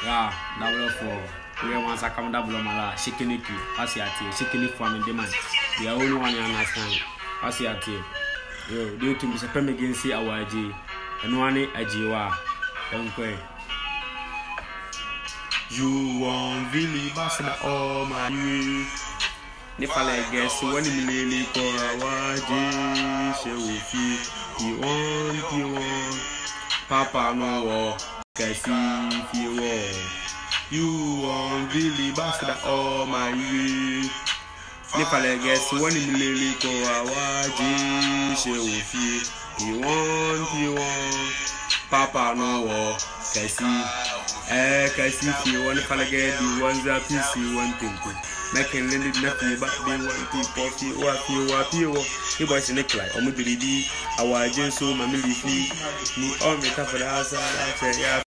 Yeah, double four. We once I come double mala, shikiniki, asiati, shikini for me demand. The only one you understand. Asiati. Yo, due to Mr. Pemigency awaji, and one ajiwa. Don't pray. You won't really bust all my youth. Nipale guess when you really call awaji, she will feel you want. Papa no war, kasi if you want. You won't really bust all my youth. Nipale guess when you really call awaji, she will feel you want. Papa no war, kasi if you want to get the ones that you see one thing. Making lending nothing but they want to poppy what you was in a cry or maybe our agent so my military. Me all metaphor as I say.